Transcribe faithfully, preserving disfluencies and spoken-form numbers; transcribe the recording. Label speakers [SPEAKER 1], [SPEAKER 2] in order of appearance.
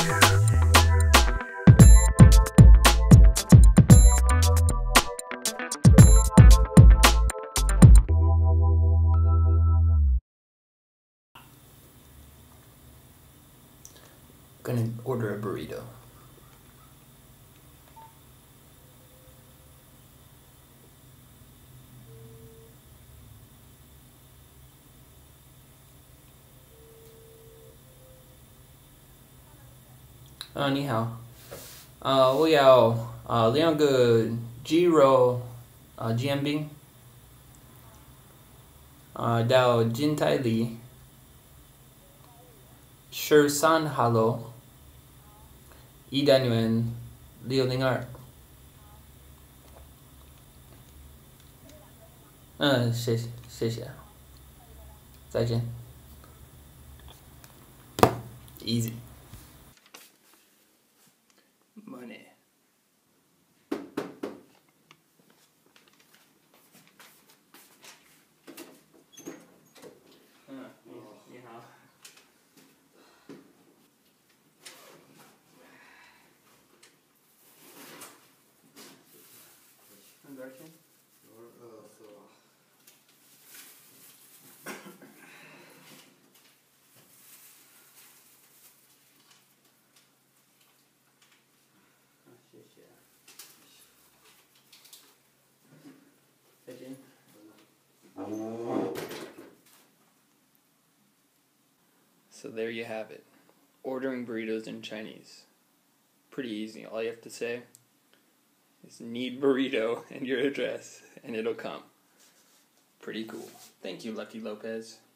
[SPEAKER 1] I'm gonna order a burrito. Uh, 你好，呃，我要呃两个鸡肉呃煎饼，呃到金泰里十三号楼一单元六零二。嗯，谢谢谢谢，再见。Easy. Money. 嗯，你你好。那多少钱？
[SPEAKER 2] 我呃四万。
[SPEAKER 1] 啊，谢谢。再见。So there you have it. Ordering burritos in Chinese. Pretty easy. All you have to say is need burrito and your address, and it'll come. Pretty cool. Thank you, Lucky Lopez.